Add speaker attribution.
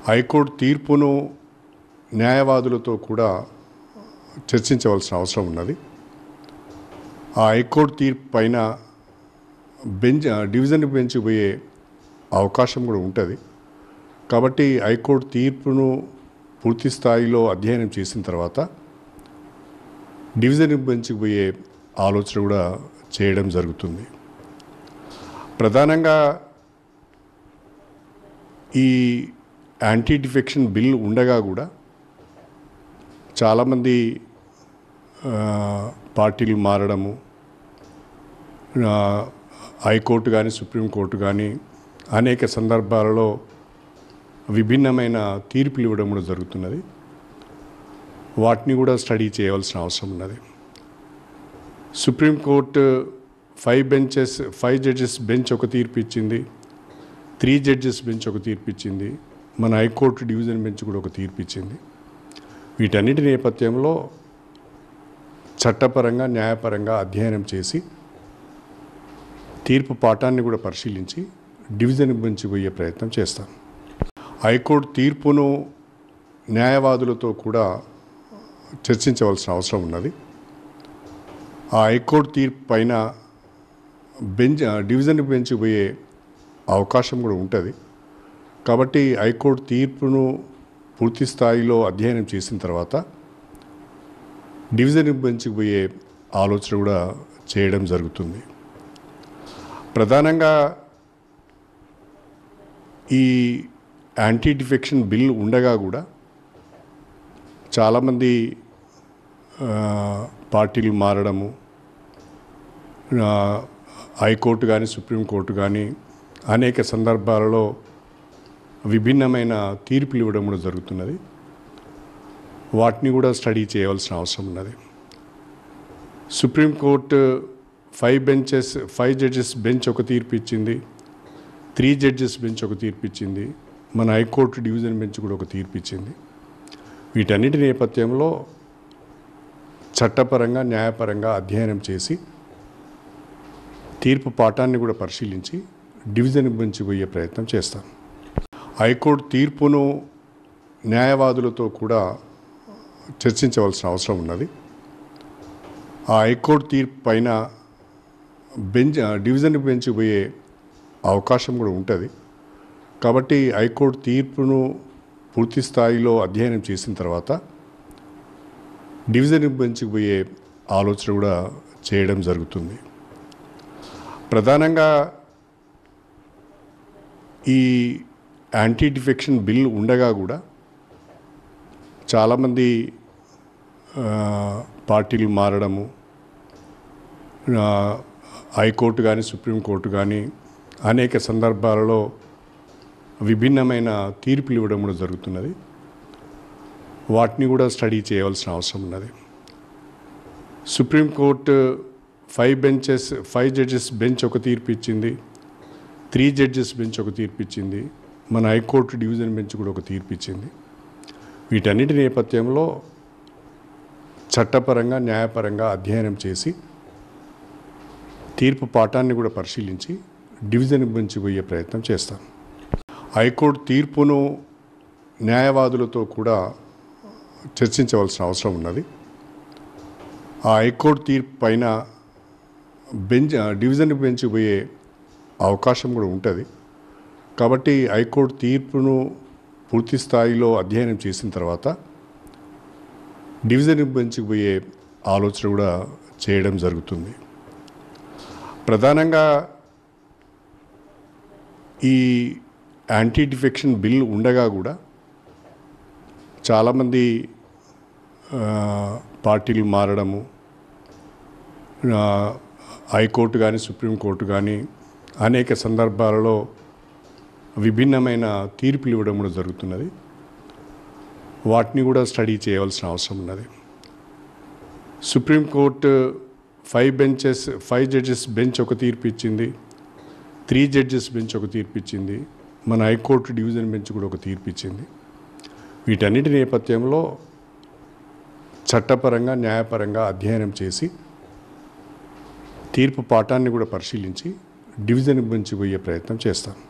Speaker 1: High court తీర్పును న్యాయవాదులతో కూడా చర్చించవలసిన అవసరం ఉన్నది. ఆ హైకోర్టు తీర్పు పైన డివిజన్ బెంచ్ పోయే అవకాశం కూడా ఉంటుంది. కాబట్టి హైకోర్టు తీర్పును పూర్తి స్థాయిలో అధ్యయనం చేసిన తర్వాత డివిజన్ బెంచ్కి పోయే ఆలోచన కూడా చేయడం జరుగుతుంది. ప్రధానంగా ఈ యాంటీ డిఫెక్షన్ బిల్ ఉండగా కూడా చాలామంది పార్టీలు మారడము, హైకోర్టు కానీ సుప్రీంకోర్టు కానీ అనేక సందర్భాలలో విభిన్నమైన తీర్పులు ఇవ్వడం కూడా జరుగుతున్నది. వాటిని కూడా స్టడీ చేయవలసిన అవసరం ఉన్నది. సుప్రీంకోర్టు 5 జడ్జెస్ బెంచ్ ఒక తీర్పు ఇచ్చింది, 3 జడ్జెస్ బెంచ్ ఒక తీర్పు ఇచ్చింది, మన హైకోర్టు డివిజన్ బెంచ్ కూడా ఒక తీర్పు ఇచ్చింది. వీటన్నిటి నేపథ్యంలో చట్టపరంగా న్యాయపరంగా అధ్యయనం చేసి తీర్పు పాఠాన్ని కూడా పరిశీలించి డివిజన్ బెంచ్ పోయే ప్రయత్నం చేస్తాం. హైకోర్టు తీర్పును న్యాయవాదులతో కూడా చర్చించవలసిన అవసరం ఉన్నది. ఆ హైకోర్టు తీర్పు పైన డివిజన్ బెంచ్ పోయే అవకాశం కూడా ఉంటుంది. కాబట్టి హైకోర్టు తీర్పును పూర్తి స్థాయిలో అధ్యయనం చేసిన తర్వాత డివిజన్ బెంచ్కి పోయే ఆలోచన కూడా చేయడం జరుగుతుంది. ప్రధానంగా ఈ యాంటీ డిఫెక్షన్ బిల్ ఉండగా కూడా చాలామంది పార్టీలు మారడము, హైకోర్టు కానీ సుప్రీంకోర్టు కానీ అనేక సందర్భాలలో విభిన్నమైన తీర్పులు ఇవ్వడం కూడా జరుగుతున్నది. వాటిని కూడా స్టడీ చేయవలసిన అవసరం ఉన్నది. సుప్రీంకోర్టు 5 జడ్జెస్ బెంచ్ ఒక తీర్పు ఇచ్చింది, 3 జడ్జెస్ బెంచ్ ఒక తీర్పు ఇచ్చింది, మన హైకోర్టు డివిజన్ బెంచ్ కూడా ఒక తీర్పు ఇచ్చింది. వీటన్నిటి నేపథ్యంలో చట్టపరంగా న్యాయపరంగా అధ్యయనం చేసి తీర్పు పాఠాన్ని కూడా పరిశీలించి డివిజన్ బెంచ్ పోయే ప్రయత్నం చేస్తాం. హైకోర్టు తీర్పును న్యాయవాదులతో కూడా చర్చించవలసిన అవసరం ఉన్నది. ఆ హైకోర్టు తీర్పు పైన డివిజన్ బెంచ్కి పోయే అవకాశం కూడా ఉంటుంది. కాబట్టి హైకోర్టు తీర్పును పూర్తి స్థాయిలో అధ్యయనం చేసిన తర్వాత డివిజన్ బెంచ్కి పోయే ఆలోచన కూడా చేయడం జరుగుతుంది. ప్రధానంగా ఈ యాంటీ డిఫెక్షన్ బిల్ ఉండగా కూడా చాలామంది పార్టీలు మారడము, హైకోర్టు కానీ సుప్రీంకోర్టు కానీ అనేక సందర్భాలలో విభిన్నమైన తీర్పులు ఇవ్వడం కూడా జరుగుతున్నది. వాటిని కూడా స్టడీ చేయవలసిన అవసరం ఉన్నది. సుప్రీంకోర్టు 5 జడ్జెస్ బెంచ్ ఒక తీర్పు ఇచ్చింది, 3 జడ్జెస్ బెంచ్ ఒక తీర్పు ఇచ్చింది, మన హైకోర్టు డివిజన్ బెంచ్ కూడా ఒక తీర్పు ఇచ్చింది. వీటన్నిటి నేపథ్యంలో చట్టపరంగా న్యాయపరంగా అధ్యయనం చేసి తీర్పు పాఠాన్ని కూడా పరిశీలించి డివిజన్ బెంచ్ పోయే ప్రయత్నం చేస్తాం. హైకోర్టు తీర్పును న్యాయవాదులతో కూడా చర్చించవలసిన అవసరం ఉన్నది. ఆ హైకోర్టు తీర్పు పైన డివిజన్ బెంచ్ పోయే అవకాశం కూడా ఉంటుంది. కాబట్టి హైకోర్టు తీర్పును పూర్తి స్థాయిలో అధ్యయనం చేసిన తర్వాత డివిజన్ బెంచ్కి పోయే ఆలోచన కూడా చేయడం జరుగుతుంది. ప్రధానంగా ఈ యాంటీ డిఫెక్షన్ బిల్ ఉండగా కూడా చాలామంది పార్టీలు మారడము, హైకోర్టు కానీ సుప్రీంకోర్టు కానీ అనేక సందర్భాలలో విభిన్నమైన తీర్పులు ఇవ్వడం కూడా జరుగుతున్నది. వాటిని కూడా స్టడీ చేయవలసిన అవసరం ఉన్నది. సుప్రీంకోర్టు 5 జడ్జెస్ బెంచ్ ఒక తీర్పు ఇచ్చింది, 3 జడ్జెస్ బెంచ్ ఒక తీర్పు ఇచ్చింది, మన హైకోర్టు డివిజన్ బెంచ్ కూడా ఒక తీర్పు ఇచ్చింది. వీటన్నిటి నేపథ్యంలో చట్టపరంగా న్యాయపరంగా అధ్యయనం చేసి తీర్పు పాఠాన్ని కూడా పరిశీలించి డివిజన్ బెంచ్ పోయే ప్రయత్నం చేస్తాం.